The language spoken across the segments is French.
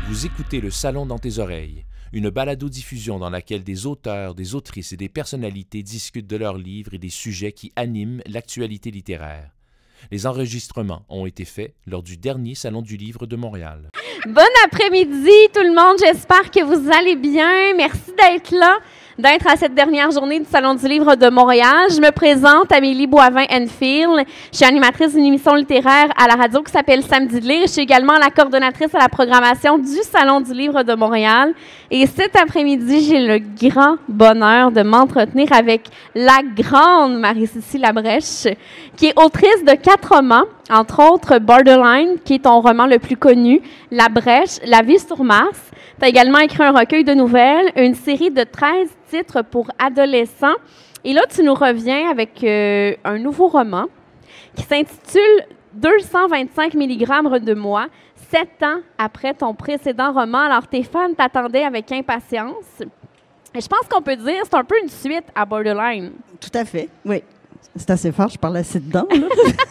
Vous écoutez Le Salon dans tes oreilles, une balado-diffusion dans laquelle des auteurs, des autrices et des personnalités discutent de leurs livres et des sujets qui animent l'actualité littéraire. Les enregistrements ont été faits lors du dernier Salon du Livre de Montréal. Bon après-midi tout le monde, j'espère que vous allez bien. Merci d'être là, d'être à cette dernière journée du Salon du Livre de Montréal. Je me présente, Amélie Boivin-Enfield. Je suis animatrice d'une émission littéraire à la radio qui s'appelle Samedi de lire. Je suis également la coordonnatrice à la programmation du Salon du Livre de Montréal. Et cet après-midi, j'ai le grand bonheur de m'entretenir avec la grande Marie-Cécile Labrèche, qui est autrice de 4 romans, entre autres Borderline, qui est ton roman le plus connu, La Brèche, La vie sur Mars. Tu as également écrit un recueil de nouvelles, une série de 13 titres pour adolescents. Et là, tu nous reviens avec un nouveau roman qui s'intitule 225 mg de moi, 7 ans après ton précédent roman. Alors, tes fans t'attendaient avec impatience. Et je pense qu'on peut dire que c'est un peu une suite à Borderline. Tout à fait, oui. C'est assez fort, je parle assez dedans, là.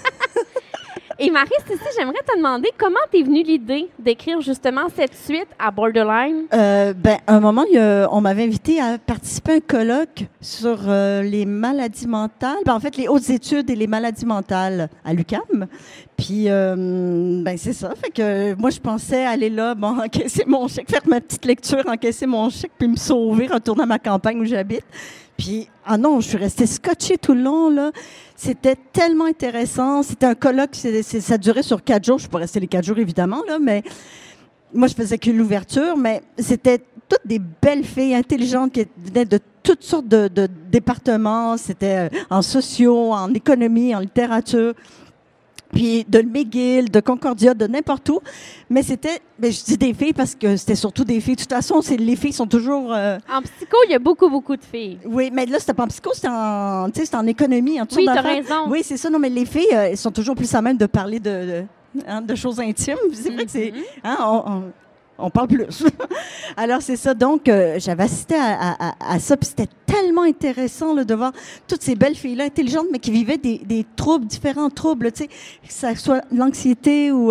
Et Marie-Cécile, j'aimerais te demander comment t'es venue l'idée d'écrire justement cette suite à Borderline? À un moment, on m'avait invité à participer à un colloque sur les maladies mentales. En fait, les hautes études et les maladies mentales à l'UQAM. Puis, c'est ça. Fait que moi, je pensais aller là, encaisser mon chèque, faire ma petite lecture, encaisser mon chèque, puis me sauver, retourner à ma campagne où j'habite. Puis, non, je suis restée scotchée tout le long, là. C'était tellement intéressant. C'était un colloque, ça durait sur 4 jours. Je ne suis pas restée les 4 jours, évidemment, là, mais moi, je faisais que l'ouverture, mais c'était toutes des belles filles intelligentes qui venaient de toutes sortes de départements. C'était en sociaux, en économie, en littérature. Puis de McGill, de Concordia, de n'importe où. Mais c'était, je dis des filles parce que c'était surtout des filles. De toute façon, les filles sont toujours... En psycho, il y a beaucoup de filles. Oui, mais là, c'était pas en psycho, c'était en économie. En oui, tu as raison. Oui, c'est ça. Non, mais les filles, elles sont toujours plus à même de parler de choses intimes. C'est vrai que c'est... On parle plus. Alors, c'est ça. Donc, j'avais assisté à ça. Puis c'était tellement intéressant là, de voir toutes ces belles filles-là, intelligentes, mais qui vivaient des troubles, différents troubles, tu sais, que ça soit l'anxiété ou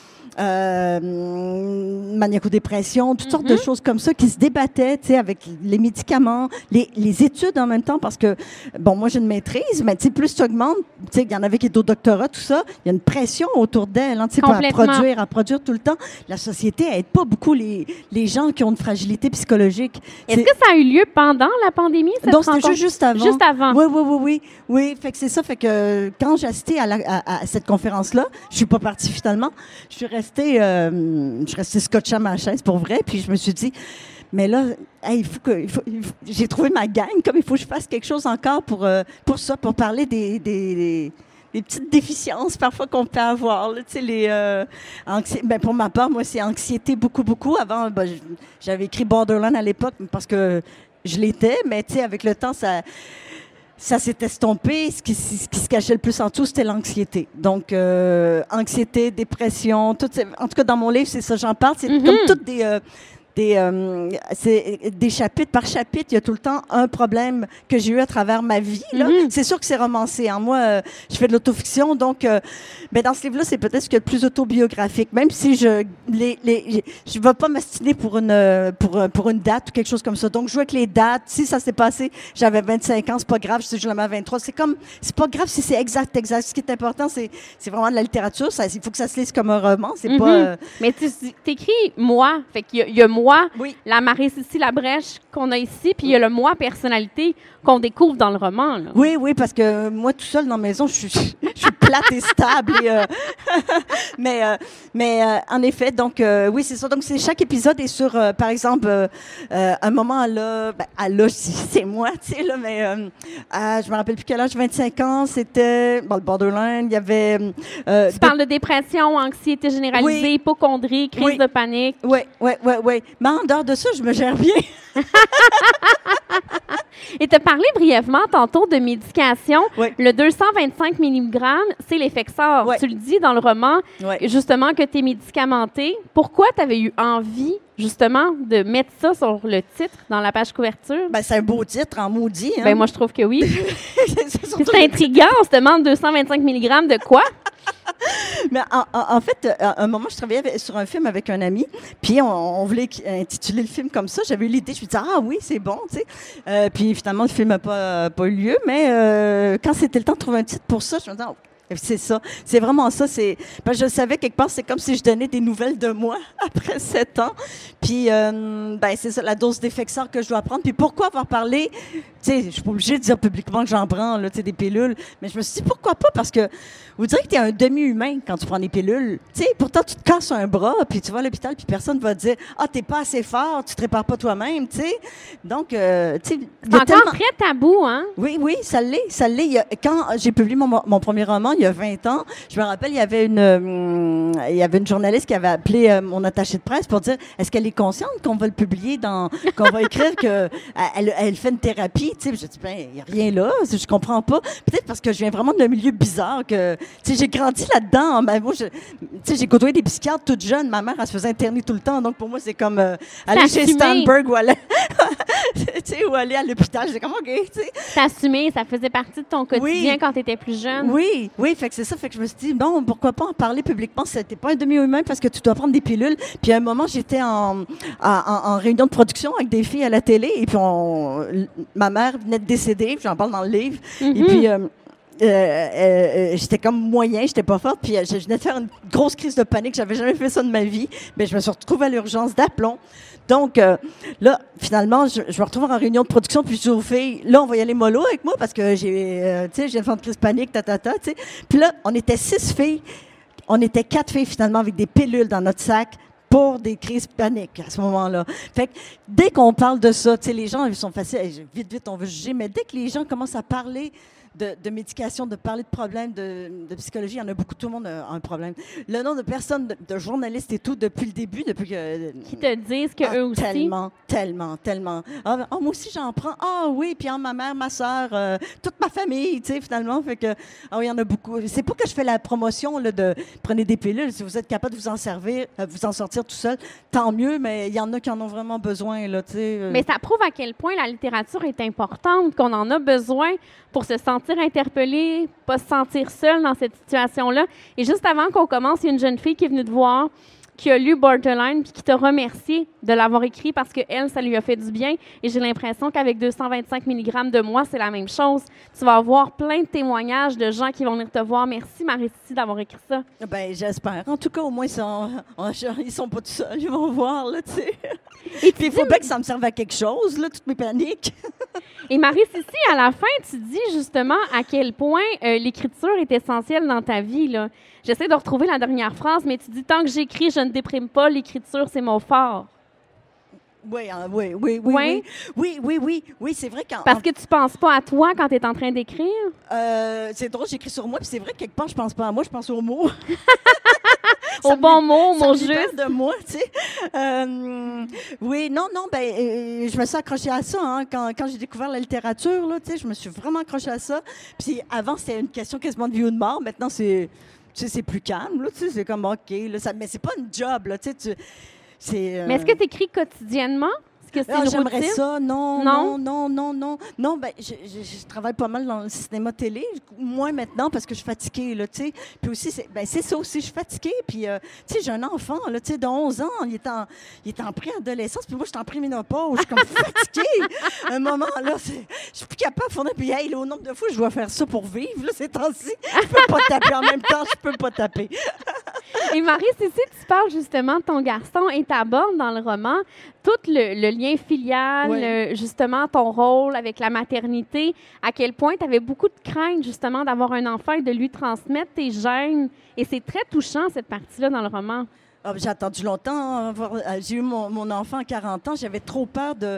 maniaco-dépression, toutes sortes de choses comme ça qui se débattaient, tu sais, avec les médicaments, les études en même temps, parce que, moi, j'ai une maîtrise, mais tu sais, plus tu augmentes, tu sais, il y en avait qui étaient au doctorat, tout ça, il y a une pression autour d'elle, hein, tu sais, à produire tout le temps. La société aide pas beaucoup les gens qui ont une fragilité psychologique. Est-ce que ça a eu lieu pendant la pandémie, cette Donc, rencontre? c'était juste avant. Juste avant. Oui, fait que c'est ça. Fait que quand j'ai assisté à cette conférence-là, je suis pas partie finalement. Je suis restée scotchée à ma chaise pour vrai. Puis je me suis dit, mais là, j'ai trouvé ma gang. Comme il faut que je fasse quelque chose encore pour ça, pour parler des petites déficiences parfois qu'on peut avoir. Là, tu sais, pour ma part, moi, c'est anxiété beaucoup. Avant, j'avais écrit Borderline à l'époque parce que je l'étais, mais tu sais, avec le temps, ça s'est estompé. Ce qui se cachait le plus en dessous, c'était l'anxiété. Donc, anxiété, dépression, en tout cas, dans mon livre, c'est ça, j'en parle. C'est comme toutes des chapitres par chapitre, il y a tout le temps un problème que j'ai eu à travers ma vie. Là. C'est sûr que c'est romancé. Hein. Moi, je fais de l'autofiction, donc dans ce livre-là, c'est peut-être ce qu'il y a de plus autobiographique. Même si je ne vais pas m'astiner pour une date ou quelque chose comme ça. Donc, je joue avec les dates. Si ça s'est passé, j'avais 25 ans, c'est pas grave. Si je l'ai à 23, c'est pas grave si c'est exact. Ce qui est important, c'est vraiment de la littérature. Il faut que ça se lise comme un roman. C'est pas... Mais tu écris « moi ». Fait qu'il y a moi, la Marie-Cécile Labrèche qu'on a ici, puis il y a le moi personnalité qu'on découvre dans le roman. Là. Oui, parce que moi, tout seul dans la maison, je suis plate et stable. Mais en effet, donc, oui, c'est ça. Donc, chaque épisode est sur, par exemple, un moment là, c'est moi, tu sais, là, mais je me rappelle plus quel âge, 25 ans, c'était, le Borderline, il y avait... tu parles de dépression, anxiété généralisée, hypocondrie, crise de panique. Oui. Mais en dehors de ça, je me gère bien. Et tu as parlé brièvement tantôt de médication. Le 225 mg, c'est l'Effexor. Tu le dis dans le roman, justement, que tu es médicamenté. Pourquoi tu avais eu envie, justement, de mettre ça sur le titre, dans la page couverture? C'est un beau titre, en maudit. Hein? Moi, je trouve que oui. C'est intriguant. On se demande 225 mg de quoi? Mais en fait, à un moment, je travaillais sur un film avec un ami, puis on voulait intituler le film comme ça. J'avais eu l'idée, je me disais, ah oui, c'est bon, tu sais. Puis finalement, le film n'a pas eu lieu, mais quand c'était le temps de trouver un titre pour ça, je me disais, oh, c'est ça, c'est vraiment ça. Parce que je savais quelque part, c'est comme si je donnais des nouvelles de moi après 7 ans. Puis, c'est ça, la dose d'Effexor que je dois prendre. Puis pourquoi avoir parlé, tu sais, je suis pas obligée de dire publiquement que j'en prends, là, tu sais, des pilules. Mais je me suis dit, pourquoi pas? Parce que vous direz que tu es un demi-humain quand tu prends des pilules. Tu sais, pourtant, tu te casses un bras, puis tu vas à l'hôpital, puis personne ne va te dire, ah, t'es pas assez fort, tu te répares pas toi-même, tu sais. Donc, tu sais. C'est encore très tabou, hein? Oui, ça l'est. Quand j'ai publié mon premier roman, il y a 20 ans, je me rappelle, il y avait une journaliste qui avait appelé mon attachée de presse pour dire, est-ce qu'elle est consciente qu'on va le publier qu'on va écrire qu'elle fait une thérapie, tu sais. Je dis, ben, il n'y a rien là, je comprends pas. Peut-être parce que je viens vraiment d'un milieu bizarre que, tu sais, j'ai grandi là-dedans. Ben, moi, tu sais, j'ai côtoyé des psychiatres toute jeune. Ma mère, elle se faisait interner tout le temps. Donc, pour moi, c'est comme aller chez Sternberg ou aller, tu sais, ou aller à l'hôpital. J'ai comme, OK, tu sais. T'assumer, ça faisait partie de ton quotidien quand tu étais plus jeune. Oui, fait que c'est ça. Fait que je me suis dit, bon, pourquoi pas en parler publiquement? C'était pas un demi-humain parce que tu dois prendre des pilules. Puis à un moment, j'étais en réunion de production avec des filles à la télé. Et puis, ma mère venait de décéder. J'en parle dans le livre. Et puis, j'étais comme moyen, j'étais pas forte, puis je venais de faire une grosse crise de panique, j'avais jamais fait ça de ma vie, mais je me suis retrouvée à l'urgence d'aplomb. Donc, là, finalement, je me retrouve en réunion de production, puis je dis aux filles, là, on va y aller mollo avec moi, parce que j'ai fait une crise de panique, tu sais. Puis là, on était 6 filles, on était 4 filles, finalement, avec des pilules dans notre sac, pour des crises paniques à ce moment-là. Fait que dès qu'on parle de ça, tu sais, les gens, ils sont faciles, vite, on veut juger, mais dès que les gens commencent à parler de médication, de parler de problèmes de psychologie, il y en a beaucoup, tout le monde a un problème. Le nombre de personnes, de journalistes et tout, depuis le début, depuis que... Qui te disent qu'eux aussi... Tellement. Ah, moi aussi, j'en prends. Ah oui, puis ma mère, ma soeur, toute ma famille, tu sais, finalement. Fait que, oui, il y en a beaucoup. C'est pas que je fais la promotion là, de prenez des pilules. Si vous êtes capable de vous en servir, vous en sortir tout seul, tant mieux, mais il y en a qui en ont vraiment besoin, là, tu sais. Mais ça prouve à quel point la littérature est importante, qu'on en a besoin pour se sentir interpellé, pas se sentir seul dans cette situation-là. Et juste avant qu'on commence, il y a une jeune fille qui est venue te voir, qui a lu Borderline, puis qui t'a remercié de l'avoir écrit parce que elle, ça lui a fait du bien. Et j'ai l'impression qu'avec 225 mg de moi, c'est la même chose. Tu vas avoir plein de témoignages de gens qui vont venir te voir. Merci, Marie-Cécile, d'avoir écrit ça. Ben, j'espère. En tout cas, au moins, ils sont pas tout seuls. Ils vont voir, là, tu sais. Et puis, il faut bien que ça me serve à quelque chose, là, toutes mes paniques. Et Marie-Cécile, à la fin, tu dis justement à quel point l'écriture est essentielle dans ta vie, là. J'essaie de retrouver la dernière phrase, mais tu dis « Tant que j'écris, je ne déprime pas. L'écriture, c'est mon fort. » Oui, c'est vrai. Parce que tu penses pas à toi quand tu es en train d'écrire? C'est drôle, j'écris sur moi, puis c'est vrai que quelque part, je pense pas à moi, je pense aux mots. Au bon mot, au mot juste. de moi, tu sais. Oui, non, je me suis accrochée à ça, hein, quand j'ai découvert la littérature, là, tu sais, je me suis vraiment accrochée à ça. Puis avant, c'était une question quasiment de vie ou de mort. Maintenant, c'est plus calme, là, tu sais, c'est comme, OK, là, mais c'est pas une job, là, tu sais, Mais est-ce que tu écris quotidiennement? Est-ce que c'est une j'aimerais routine? ça. Non, ben, je travaille pas mal dans le cinéma-télé. Moins maintenant parce que je suis fatiguée, là, tu sais. Puis aussi, c'est ça aussi, je suis fatiguée. Puis, tu sais, j'ai un enfant, là, tu sais, de 11 ans. Il est en préadolescence. Puis moi, je suis en préménopause. Je suis comme fatiguée. À un moment, là, je suis plus capable de fournir. Puis, hey, là, au nombre de fois, je dois faire ça pour vivre, là, ces temps-ci. Je peux pas taper en même temps. Je peux pas taper. Et Marie-Cécile, tu parles justement de ton garçon et t'abordes dans le roman tout le lien filial, justement ton rôle avec la maternité, à quel point tu avais beaucoup de crainte justement d'avoir un enfant et de lui transmettre tes gènes. Et c'est très touchant, cette partie-là, dans le roman. Oh, j'ai attendu longtemps. J'ai eu mon enfant à 40 ans. J'avais trop peur de...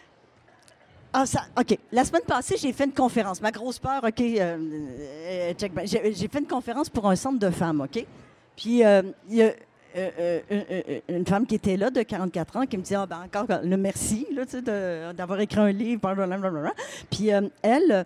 OK. La semaine passée, j'ai fait une conférence. Ma grosse peur, OK, check. J'ai fait une conférence pour un centre de femmes, OK? Puis, il y a une femme qui était là, de 44 ans, qui me dit encore le merci là, d'avoir écrit un livre, blablabla. Puis, elle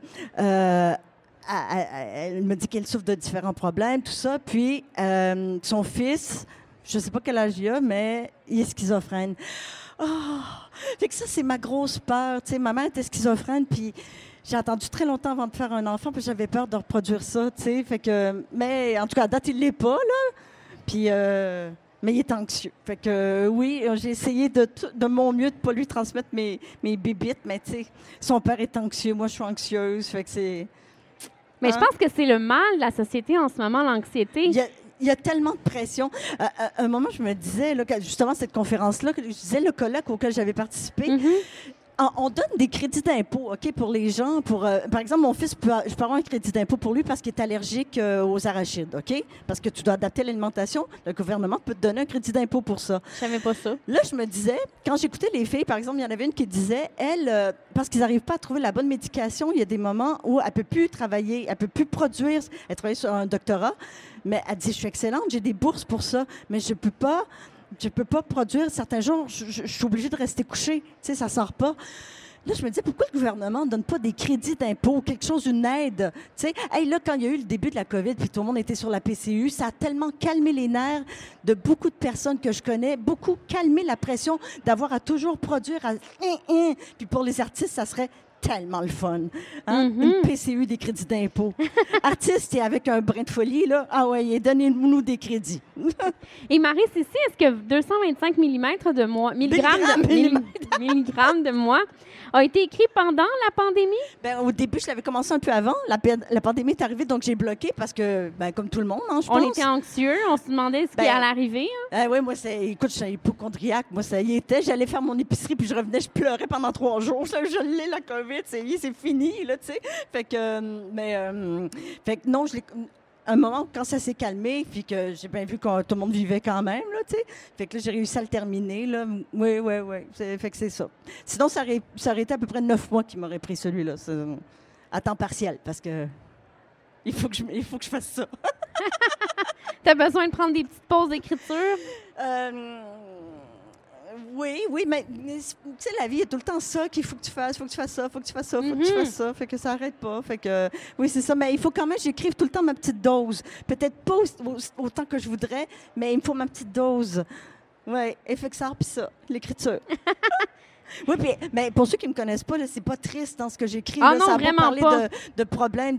me dit qu'elle souffre de différents problèmes, tout ça. Puis, son fils, je ne sais pas quel âge il a, mais il est schizophrène. Oh! Fait que ça, c'est ma grosse peur. Tu sais, ma mère était schizophrène, puis j'ai attendu très longtemps avant de faire un enfant, puis j'avais peur de reproduire ça, tu sais. Fait que, mais en tout cas, à date, il l'est pas, là. Puis, mais il est anxieux. Fait que, oui, j'ai essayé de mon mieux de ne pas lui transmettre mes bébites, mais tu sais, son père est anxieux, moi, je suis anxieuse. Fait que c'est. Mais je pense que c'est le mal de la société en ce moment, l'anxiété. Il y a tellement de pression. À un moment, je me disais, là, justement, cette conférence-là, je disais le colloque auquel j'avais participé. On donne des crédits d'impôt, OK, pour les gens. Par exemple, mon fils, je peux avoir un crédit d'impôt pour lui parce qu'il est allergique aux arachides, OK? Parce que tu dois adapter l'alimentation. Le gouvernement peut te donner un crédit d'impôt pour ça. Je savais pas ça. Là, je me disais, quand j'écoutais les filles, par exemple, il y en avait une qui disait, elle, parce qu'ils n'arrivent pas à trouver la bonne médication, il y a des moments où elle ne peut plus travailler, elle ne peut plus produire. Elle travaille sur un doctorat, mais elle dit, je suis excellente, j'ai des bourses pour ça, mais je peux pas produire. Certains jours, je suis obligée de rester couchée. Tu sais, ça sort pas. Là, je me disais, pourquoi le gouvernement ne donne pas des crédits d'impôt, quelque chose, une aide? Tu sais, hey, là, quand il y a eu le début de la COVID, puis tout le monde était sur la PCU, ça a tellement calmé les nerfs de beaucoup de personnes que je connais, beaucoup calmé la pression d'avoir à toujours produire. Puis pour les artistes, ça serait tellement le fun. Hein? Une PCU, des crédits d'impôt. Artiste et avec un brin de folie, là, ah ouais, donnez-nous des crédits. Et Marie, ici, est-ce que 225 milligrammes de moi a été écrit pendant la pandémie? Ben, au début, je l'avais commencé un peu avant. La pandémie est arrivée, donc j'ai bloqué parce que, ben, comme tout le monde, hein, je pense. On était anxieux, on se demandait ce qui allait arriver. Hein? Oui, moi, écoute, je suis hypochondriaque. Moi, ça y était. J'allais faire mon épicerie, puis je revenais, je pleurais pendant 3 jours. Je l'ai, la COVID, c'est fini, là, tu sais. Fait que non, à un moment, quand ça s'est calmé, puis que j'ai bien vu que tout le monde vivait quand même, là, tu sais. Fait que là, j'ai réussi à le terminer, là. Oui. Fait que c'est ça. Sinon, ça aurait été à peu près 9 mois qu'il m'aurait pris celui-là, à temps partiel, parce que il faut que je fasse ça. T'as besoin de prendre des petites pauses d'écriture? Oui, mais tu sais, la vie, il y a tout le temps ça qu'il faut que tu fasses, faut que tu fasses ça, faut que tu fasses ça, faut que tu fasses ça. Fait que ça n'arrête pas. Fait que, oui, c'est ça. Mais il faut quand même que j'écrive tout le temps ma petite dose. Peut-être pas autant que je voudrais, mais il me faut ma petite dose. Oui, et fait que ça, puis ça, l'écriture. Oui, mais pour ceux qui ne me connaissent pas, c'est pas triste dans ce que j'écris. Ah là, non, ça vraiment va parler pas. de problèmes,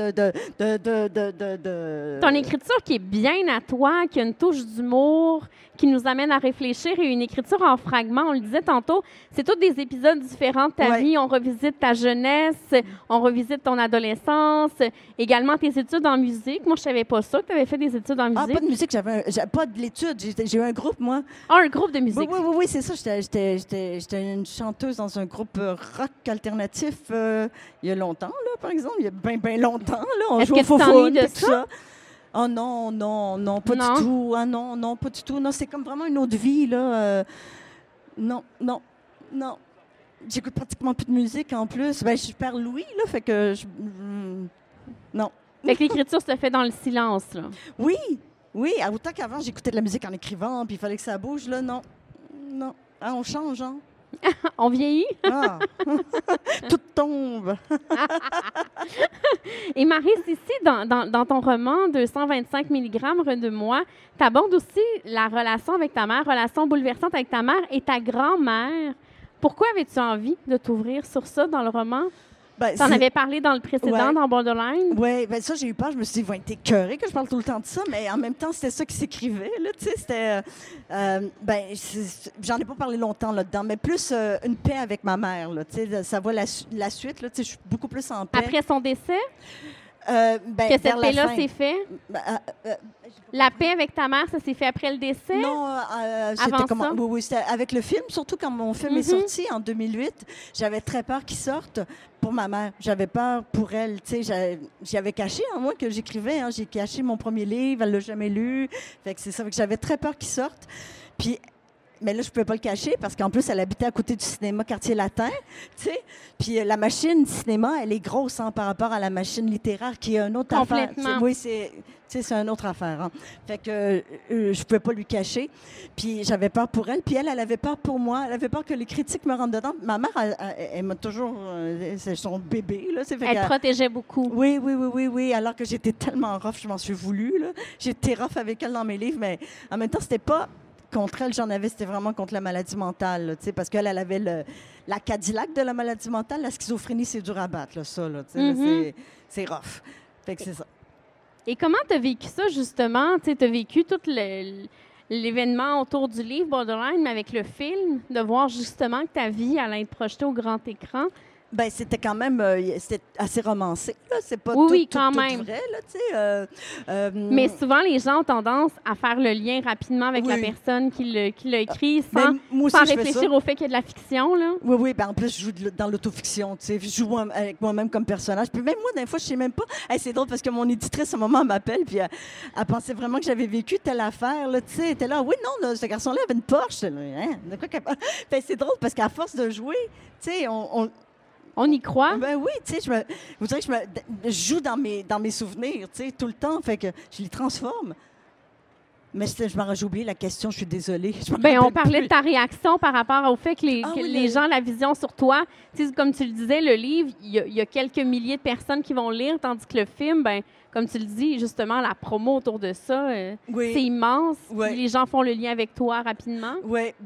Ton écriture qui est bien à toi, qui a une touche d'humour, qui nous amène à réfléchir, et une écriture en fragments, on le disait tantôt, c'est tous des épisodes différents de ta vie. On revisite ta jeunesse, on revisite ton adolescence, également tes études en musique. Moi, je savais pas ça, que tu avais fait des études en musique. Ah, pas de musique, j'avais pas de l'étude. J'ai eu un groupe, moi. Ah, un groupe de musique. Oui, c'est ça. J'étais une chanteuse dans un groupe rock alternatif il y a longtemps, là, par exemple. Il y a bien longtemps, là. On Est-ce jouait que au tu t'ennuies de tout ça? ça. Oh non, pas du tout. Ah non, pas du tout. Non, c'est comme vraiment une autre vie, là. Non. J'écoute pratiquement plus de musique, en plus. Ben, je perds l'ouïe, là, fait que... non. Fait que l'écriture se fait dans le silence, là. Oui, autant qu'avant, j'écoutais de la musique en écrivant, puis il fallait que ça bouge, là, non. Ah, on change, hein? On vieillit. Ah. Tout tombe. Et Marie, ici, dans ton roman 225 mg de moi, tu abordes aussi la relation avec ta mère, relation bouleversante avec ta mère et ta grand-mère. Pourquoi avais-tu envie de t'ouvrir sur ça dans le roman? Tu en avais parlé dans le précédent, dans Borderline. Oui, bien ça, j'ai eu peur. Je me suis dit, ils vont être écœurés que je parle tout le temps de ça, mais en même temps, c'était ça qui s'écrivait, là, tu sais, c'était... j'en ai pas parlé longtemps là-dedans, mais plus une paix avec ma mère, là, tu sais, ça va la suite, là, tu sais, je suis beaucoup plus en paix. Après son décès? Que cette paix-là s'est fait? La paix avec ta mère, ça s'est fait après le décès? Non, avant ça? Oui, c'était avec le film, surtout quand mon film est sorti en 2008. J'avais très peur qu'il sorte pour ma mère. J'avais peur pour elle. Tu sais, j'avais caché en moi que j'écrivais. Hein. J'ai caché mon premier livre, elle l'a jamais lu. Fait que c'est ça. Fait que j'avais très peur qu'il sorte. Puis mais là, je ne pouvais pas le cacher parce qu'en plus, elle habitait à côté du cinéma Quartier Latin, tu sais. Puis la machine cinéma, elle est grosse hein, par rapport à la machine littéraire qui est une autre affaire. Oui, c'est une autre affaire. Hein. Fait que je ne pouvais pas lui cacher. Puis j'avais peur pour elle. Puis elle avait peur pour moi. Elle avait peur que les critiques me rentrent dedans. Ma mère, elle m'a toujours... c'est son bébé, là. Fait elle te protégeait beaucoup. Oui. Alors que j'étais tellement rough, je m'en suis voulu, là. J'étais rough avec elle dans mes livres, mais en même temps, c'était pas... contre elle, j'en avais, c'était vraiment contre la maladie mentale, là, tu sais, parce qu'elle elle avait la Cadillac de la maladie mentale. La schizophrénie, c'est dur à battre, là, ça, là, tu sais, là, c'est rough. Fait que c'est ça. Et comment tu as vécu ça, justement? Tu as vécu tout l'événement autour du livre Borderline, mais avec le film, de voir justement que ta vie allait être projetée au grand écran. Ben c'était quand même c'était assez romancé, là. C'est pas Oui, tout quand même. vrai, là, tu sais. Mais souvent, les gens ont tendance à faire le lien rapidement avec la personne qui l'a écrit sans réfléchir au fait qu'il y a de la fiction, là. Oui, ben en plus, je joue dans l'autofiction, tu sais. Je joue avec moi-même comme personnage. Puis même moi, des fois, je sais même pas. Hey, c'est drôle parce que mon éditrice, à un moment, elle m'appelle, puis elle pensait vraiment que j'avais vécu telle affaire, là, tu sais. Elle était là, oui, non, là, ce garçon-là avait une Porsche. Là, hein? De quoi qu'elle parle? Fait, c'est drôle parce qu'à force de jouer, tu sais, on y croit? Ben oui, tu sais, vous savez que je joue dans mes souvenirs, tu sais, tout le temps, fait que je les transforme. Mais j'ai oublié la question, je suis désolée. On parlait de ta réaction par rapport au fait que les gens, la vision sur toi, tu sais, comme tu le disais, le livre, il y a quelques milliers de personnes qui vont lire, tandis que le film, ben comme tu le dis, justement, la promo autour de ça, c'est immense. Les gens font le lien avec toi rapidement.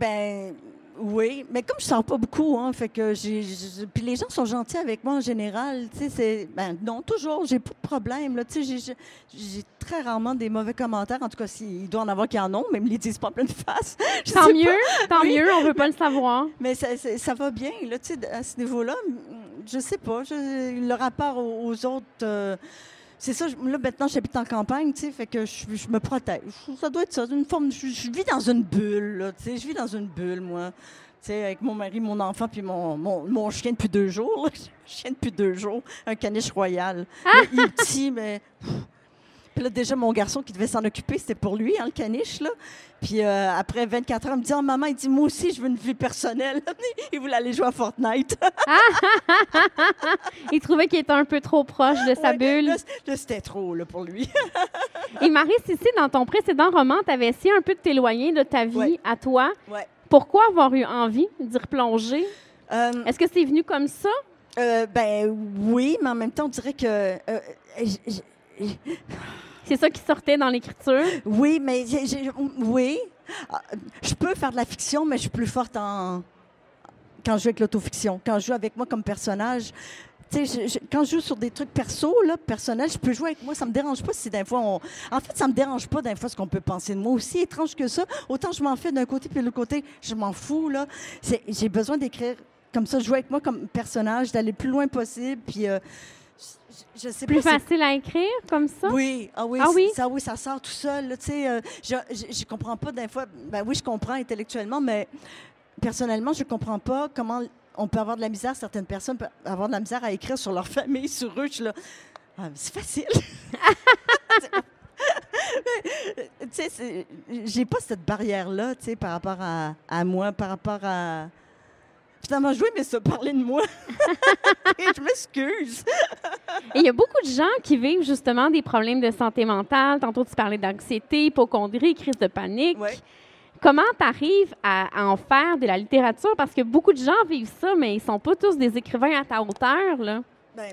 Oui, mais comme je sors pas beaucoup, hein, fait que puis les gens sont gentils avec moi en général, tu sais, non, toujours, j'ai pas de problème, là, tu sais, j'ai très rarement des mauvais commentaires, en tout cas, il doit en avoir qui en ont, mais ils me les disent pas en pleine face. Tant mieux, on veut pas le savoir. Mais ça va bien, là, tu sais, à ce niveau-là, je sais pas, le rapport aux autres... c'est ça, là, maintenant, j'habite en campagne, tu sais, fait que je me protège. Ça doit être ça, une forme... Je vis dans une bulle, là, tu sais, je vis dans une bulle, moi. Tu sais, avec mon mari, mon enfant, puis mon chien depuis 2 jours, là. Chien depuis 2 jours, un caniche royal. Là, il est petit, mais... Puis là, déjà, mon garçon qui devait s'en occuper, c'était pour lui, hein, le caniche, là. Puis après 24 heures, il me dit « Oh, maman, il dit, moi aussi, je veux une vie personnelle. » Il voulait aller jouer à Fortnite. Il trouvait qu'il était un peu trop proche de sa bulle. Là, c'était trop, là, pour lui. Et Marie, ici, dans ton précédent roman, tu avais essayé un peu de t'éloigner de ta vie à toi. Ouais. Pourquoi avoir eu envie d'y replonger? Est-ce que c'est venu comme ça? Oui, mais en même temps, on dirait que... C'est ça qui sortait dans l'écriture? Oui, mais oui. Je peux faire de la fiction, mais je suis plus forte quand je joue avec l'autofiction. Quand je joue avec moi comme personnage, tu sais, quand je joue sur des trucs perso, là, personnels, je peux jouer avec moi. Ça me dérange pas si d'un fois En fait, ça me dérange pas d'un fois ce qu'on peut penser de moi. Aussi étrange que ça, autant je m'en fais d'un côté, puis de l'autre côté, je m'en fous, là. J'ai besoin d'écrire comme ça, jouer avec moi comme personnage, d'aller le plus loin possible, puis... je sais plus pas, facile à écrire comme ça? Oui, ça sort tout seul. Là, je comprends pas des fois. Ben oui, je comprends intellectuellement, mais personnellement, je comprends pas comment on peut avoir de la misère. Certaines personnes peuvent avoir de la misère à écrire sur leur famille, sur eux. Je suis là, c'est facile. Tu sais, j'ai pas cette barrière-là, tu sais, par rapport à moi, par rapport à... Finalement, jouer, mais ça, parler de moi. Et je m'excuse. Et il y a beaucoup de gens qui vivent justement des problèmes de santé mentale. Tantôt, tu parlais d'anxiété, hypocondrie, crise de panique. Ouais. Comment tu arrives à en faire de la littérature? Parce que beaucoup de gens vivent ça, mais ils sont pas tous des écrivains à ta hauteur, là.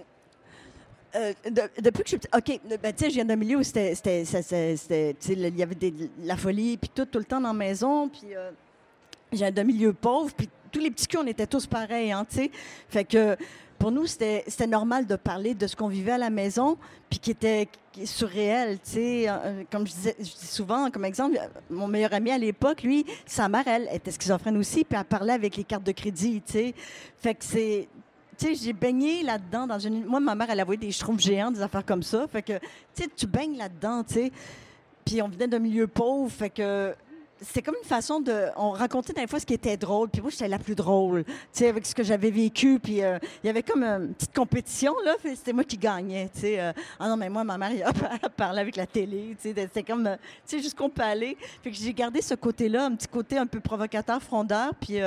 Depuis que je suis petite, OK, tu sais, je viens d'un milieu où c'était il y avait la folie, puis tout le temps dans la maison, puis je viens d'un milieu pauvre, puis tous les petits culs, on était tous pareils, hein, tu sais. Fait que pour nous, c'était normal de parler de ce qu'on vivait à la maison, puis qui était surréel, tu sais. Comme je dis souvent, comme exemple, mon meilleur ami à l'époque, lui, sa mère, elle était schizophrène aussi, puis elle parlait avec les cartes de crédit, tu sais. Fait que c'est... Tu sais, j'ai baigné là-dedans dans une... Moi, ma mère, elle avait des schtroumpfs géants, des affaires comme ça. Fait que, tu sais, tu baignes là-dedans, tu sais. Puis on venait d'un milieu pauvre, fait que... C'est comme une façon de... On racontait des fois ce qui était drôle, puis moi, j'étais la plus drôle, tu sais, avec ce que j'avais vécu, puis il y avait comme une petite compétition, là, puis c'était moi qui gagnais, tu sais. Ah non, mais moi, ma mère, elle parlait avec la télé, tu sais, c'était comme... tu sais, jusqu'on peut aller. Fait que j'ai gardé ce côté-là, un petit côté un peu provocateur, frondeur, puis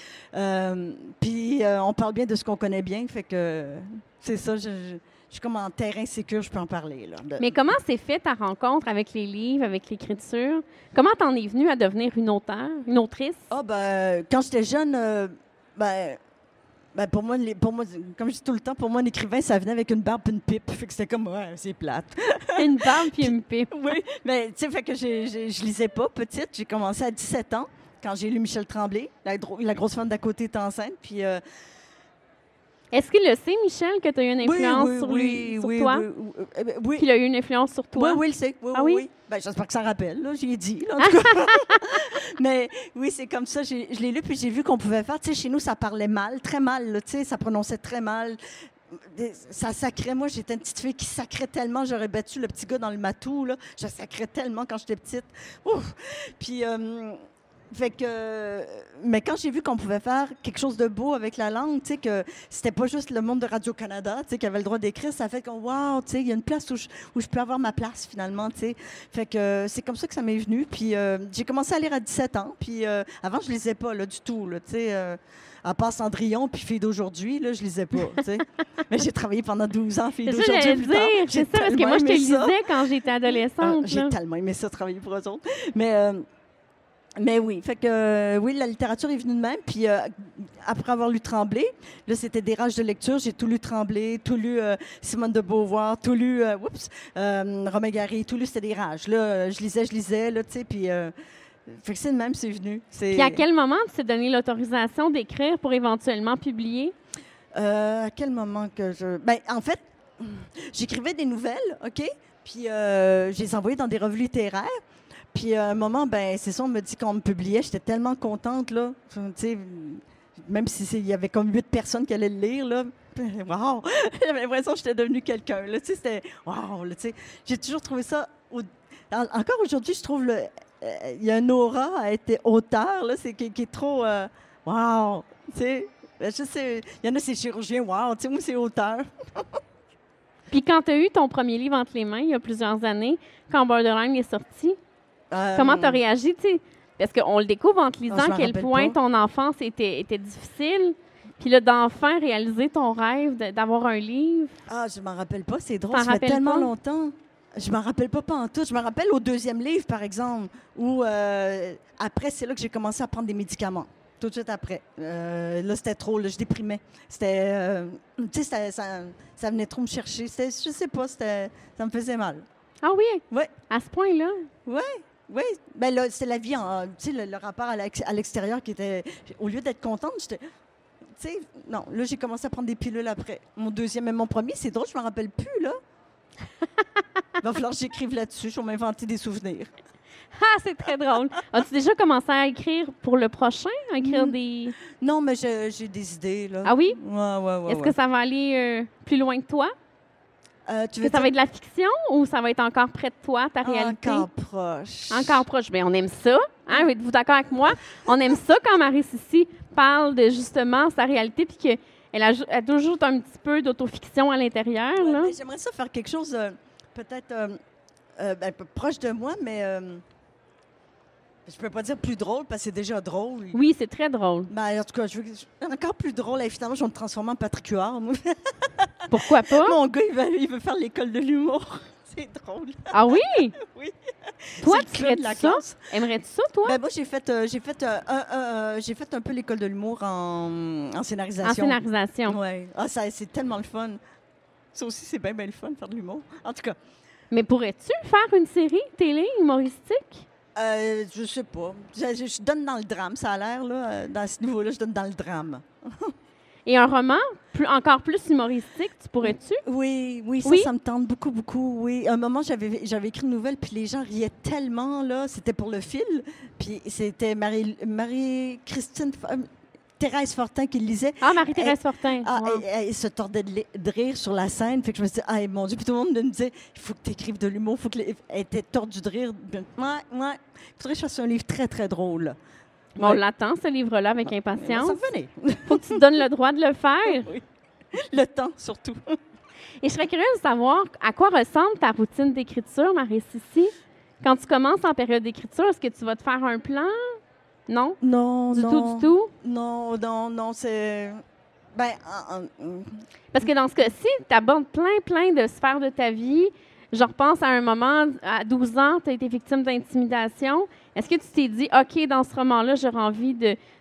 on parle bien de ce qu'on connaît bien, fait que c'est ça, je suis comme en terrain sécure, je peux en parler. Là. Mais comment s'est fait ta rencontre avec les livres, avec l'écriture? Comment t'en es venue à devenir une autrice? Quand j'étais jeune, Ben pour moi, comme je dis tout le temps, pour moi, un écrivain, ça venait avec une barbe et une pipe. Fait que c'était comme, ouais, c'est plate. Une barbe puis une pipe. Oui, mais tu sais, fait que je lisais pas petite. J'ai commencé à 17 ans, quand j'ai lu Michel Tremblay. La grosse femme d'à côté est enceinte, puis... Est-ce qu'il le sait, Michel, que tu as eu une influence sur toi? Oui. Qu'il a eu une influence sur toi? Oui, il le sait. Oui, Ah oui? Ben, j'espère que ça rappelle, là, j'y ai dit, là, en tout cas. Mais oui, c'est comme ça, je l'ai lu, puis j'ai vu qu'on pouvait faire, tu sais, chez nous, ça parlait mal, très mal, là, tu sais, ça prononçait très mal. Ça sacrait. Moi, j'étais une petite fille qui sacrait tellement. J'aurais battu le petit gars dans le matou, là. Je sacrais tellement quand j'étais petite. Ouf! Puis... fait que, mais quand j'ai vu qu'on pouvait faire quelque chose de beau avec la langue, tu sais, que c'était pas juste le monde de Radio-Canada, tu sais, qui avait le droit d'écrire, ça fait que, wow, tu sais, il y a une place où je peux avoir ma place, finalement, tu sais. Fait que c'est comme ça que ça m'est venu. Puis j'ai commencé à lire à 17 ans. Puis avant, je lisais pas, là, du tout, là, tu sais. À part Cendrillon puis Fille d'aujourd'hui, là, je lisais pas, tu sais. Mais j'ai travaillé pendant 12 ans, Fille d'aujourd'hui, plus tard. C'est ça, parce que moi, je te lisais quand j'étais adolescente. J'ai tellement aimé ça, travailler pour eux autres. Mais oui, fait que oui, la littérature est venue de même. Puis après avoir lu Tremblay, là, c'était des rages de lecture. J'ai tout lu Tremblay, tout lu Simone de Beauvoir, tout lu Romain Gary, tout lu, c'était des rages. Là, je lisais, là, tu sais, puis... fait que c'est de même, c'est venu. Puis à quel moment tu t'es donné l'autorisation d'écrire pour éventuellement publier? À quel moment que je... Ben, en fait, j'écrivais des nouvelles, OK? Puis je les envoyais dans des revues littéraires. Puis à un moment, ben c'est ça, on me dit qu'on me publiait. J'étais tellement contente, là. Tu sais, même s'il y avait comme 8 personnes qui allaient le lire, là. Wow! J'avais l'impression que j'étais devenue quelqu'un, là. Tu sais, c'était... Wow! Là, tu sais. J'ai toujours trouvé ça... Encore aujourd'hui, je trouve il y a un aura à être auteur, là, qui est trop... wow! Tu sais, je sais, il y en a, c'est chirurgien, wow! Tu sais, moi, c'est auteur. Puis quand tu as eu ton premier livre entre les mains, il y a plusieurs années, quand Borderline est sorti, comment tu as réagi, tu sais? Parce qu'on le découvre en te lisant à quel point ton enfance était difficile. Puis là, d'enfin réaliser ton rêve d'avoir un livre. Ah, je m'en rappelle pas, c'est drôle, ça fait tellement longtemps. Je m'en rappelle pas en tout. Je me rappelle au 2e livre, par exemple, où après, c'est là que j'ai commencé à prendre des médicaments. Tout de suite après. Là, c'était trop, là, je déprimais. C'était, tu sais, ça venait trop me chercher. Je sais pas, ça me faisait mal. Ah oui? Oui. À ce point-là? Oui. Oui, ben là, c'est la vie, tu sais, le rapport à l'extérieur qui était... Au lieu d'être contente, j'étais... Tu sais, non, là, j'ai commencé à prendre des pilules après. Mon 2e et mon premier, c'est drôle, je me rappelle plus, là. Il va falloir que j'écrive là-dessus, je vais m'inventer des souvenirs. Ah, c'est très drôle. As-tu déjà commencé à écrire pour le prochain? À écrire des... Non, mais j'ai des idées, là. Ah oui? Ouais. Est-ce que ça va aller plus loin que toi? Tu veux ça va être de la fiction ou ça va être encore près de toi, ta réalité? Encore proche. Encore proche. Bien, on aime ça. Hein? Êtes-vous d'accord avec moi? On aime ça quand Marie-Cécile parle de justement sa réalité puis qu'elle ajoute un petit peu d'autofiction à l'intérieur. Ouais, là. J'aimerais ça faire quelque chose peut-être un peu proche de moi, mais je peux pas dire plus drôle parce que c'est déjà drôle. Oui, c'est très drôle. Ben, en tout cas, je veux encore plus drôle. Et finalement, je vais me transformer en Patrick Huard. Pourquoi pas? Mon gars, il veut faire l'école de l'humour. C'est drôle. Ah oui? Oui. Toi, tu ferais ça? Aimerais-tu ça, toi? Ben moi, j'ai fait un peu l'école de l'humour en scénarisation. En scénarisation. Oui. Ah, c'est tellement le fun. Ça aussi, c'est bien le fun, faire de l'humour. En tout cas. Mais pourrais-tu faire une série télé humoristique? Je sais pas. Je donne dans le drame, ça a l'air, là. Dans ce niveau-là, je donne dans le drame. Et un roman encore plus humoristique, tu pourrais-tu? Oui, ça me tente beaucoup, beaucoup, oui. À un moment, j'avais écrit une nouvelle, puis les gens riaient tellement, là. C'était pour le fil. Puis c'était Marie-Christine... Thérèse Fortin qui le lisait. Ah, Marie-Thérèse Fortin. Elle se tordait de rire sur la scène. Fait que je me suis dit, ah, mon Dieu. Puis tout le monde me disait, il faut que tu écrives de l'humour. Elle était tordue de rire. Ouais. Il faudrait que je fasse un livre très, très drôle. Bon, on l'attend, ce livre-là, avec impatience. Ça revenait. Faut que tu te donnes le droit de le faire. Oui. Le temps, surtout. Et je serais curieuse de savoir à quoi ressemble ta routine d'écriture, Marie-Cécile. Quand tu commences en période d'écriture, est-ce que tu vas te faire un plan? Non? Non, du tout? Non, c'est... Ben... Parce que dans ce cas-ci, tu abordes plein de sphères de ta vie. Je repense à un moment, à 12 ans, tu as été victime d'intimidation. Est-ce que tu t'es dit, OK, dans ce roman-là, j'aurais envie de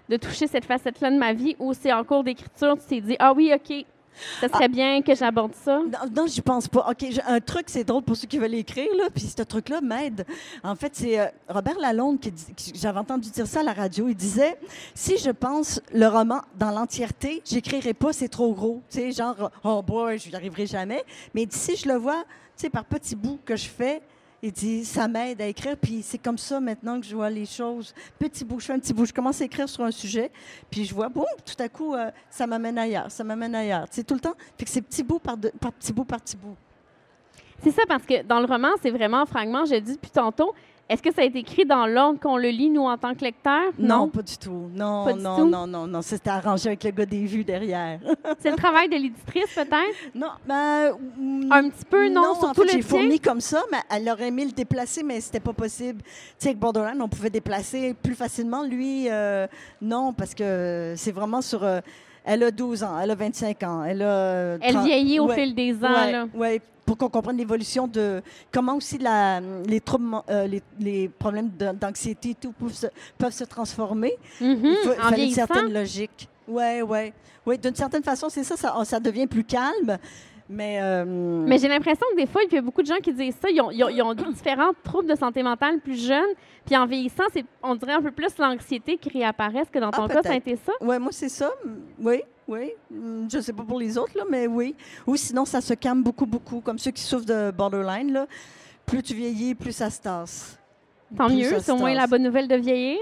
de toucher cette facette-là de ma vie ou c'est en cours d'écriture, tu t'es dit, ah oui, OK, ça serait bien que j'aborde ça? Non, j'y pense pas. OK, un truc, c'est drôle pour ceux qui veulent écrire, là, puis ce truc-là m'aide. En fait, c'est Robert Lalonde j'avais entendu dire ça à la radio. Il disait, si je pense le roman dans l'entièreté, j'écrirai pas, c'est trop gros. Tu sais, genre, oh boy, je n'y arriverai jamais. Mais si je le vois, tu sais, par petits bouts que je fais, il dit, ça m'aide à écrire, puis c'est comme ça maintenant que je vois les choses. Petit bout, je fais un petit bout, je commence à écrire sur un sujet, puis je vois, bon, tout à coup, ça m'amène ailleurs, ça m'amène ailleurs. Tu sais, tout le temps, fait que c'est petit bout par petit bout par petit bout. C'est ça, parce que dans le roman, c'est vraiment en fragments, je dis depuis tantôt. Est-ce que ça a été écrit dans l'ordre qu'on le lit, nous, en tant que lecteurs? Non, pas du tout. Non, pas du non, tout? non. C'était arrangé avec le gars des vues derrière. C'est le travail de l'éditrice, peut-être? Non, ben... Un petit peu, non, surtout en fait, le j'ai tien? fourni comme ça, mais elle aurait aimé le déplacer, mais c'était pas possible. Tu sais, avec Borderline, on pouvait déplacer plus facilement. Lui, non, parce que c'est vraiment sur... elle a 12 ans, elle a 25 ans, elle a... Elle vieillit au fil des ans, là. Oui, pour qu'on comprenne l'évolution de... Comment aussi les troubles, les problèmes d'anxiété et tout peuvent se transformer. Il fallait une certaine logique. Oui, d'une certaine façon, c'est ça, ça devient plus calme. Mais j'ai l'impression que des fois, il y a beaucoup de gens qui disent ça. Ils ont différents troubles de santé mentale plus jeunes. Puis en vieillissant, on dirait un peu plus l'anxiété qui réapparaît. Est-ce que dans ton cas, ça a été ça? Oui, moi, c'est ça. Oui. Je ne sais pas pour les autres, là, mais oui. Ou sinon, ça se calme beaucoup. Comme ceux qui souffrent de borderline, là. Plus tu vieillis, plus ça se tasse. Tant mieux, c'est au moins la bonne nouvelle de vieillir.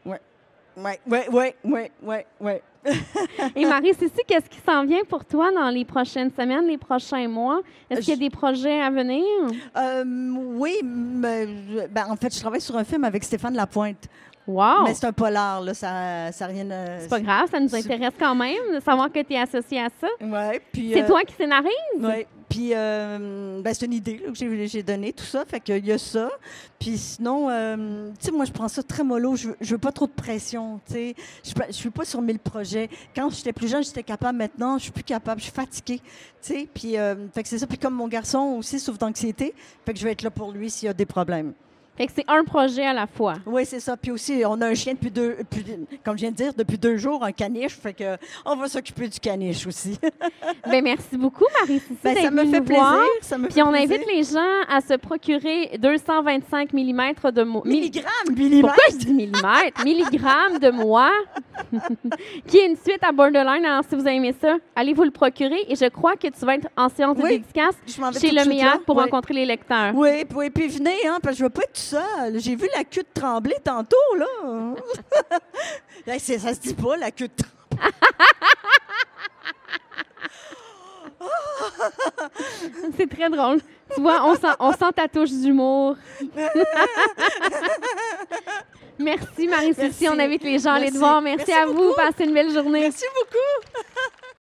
Oui. Et Marie, Cécile, qu'est-ce qui s'en vient pour toi dans les prochaines semaines, les prochains mois? Est-ce qu'il y a des projets à venir? Oui, mais, en fait, je travaille sur un film avec Stéphane Lapointe. Wow! Mais c'est un polar, là, ça n'a rien de... C'est pas grave, ça nous intéresse quand même de savoir que tu es associé à ça. Oui, puis... C'est toi qui scénarise? Oui, puis c'est une idée là, que j'ai donnée, tout ça, fait qu'il y a ça. Puis sinon, tu sais, moi, je prends ça très mollo, je veux pas trop de pression, tu sais. Je suis pas sur 1000 projets. Quand j'étais plus jeune, j'étais capable, maintenant, je suis plus capable, je suis fatiguée, tu sais. Puis, fait que c'est ça, puis comme mon garçon aussi souffre d'anxiété, fait que je vais être là pour lui s'il y a des problèmes. Fait que c'est un projet à la fois. Oui, c'est ça. Puis aussi, on a un chien comme je viens de dire, depuis 2 jours, un caniche. Fait que on va s'occuper du caniche aussi. Bien, merci beaucoup, Marie-Cécile. Ça me fait plaisir. Puis on invite les gens à se procurer 225 mm de milligrammes. Pourquoi je dis millimètres? Milligrammes de moi, qui est une suite à Borderline. Alors, si vous aimez ça, allez vous le procurer. Et je crois que tu vas être en séance de dédicace chez Le Méac pour rencontrer les lecteurs. Oui, puis venez, parce que je ne veux pas être tout seul. J'ai vu la queue de Tremblay tantôt, là. Ça se dit pas, la queue de Tremblay. C'est très drôle. Tu vois, on sent ta touche d'humour. Merci, Marie-Cécile. On invite les gens à aller te voir. Merci à vous. Passez une belle journée. Merci beaucoup.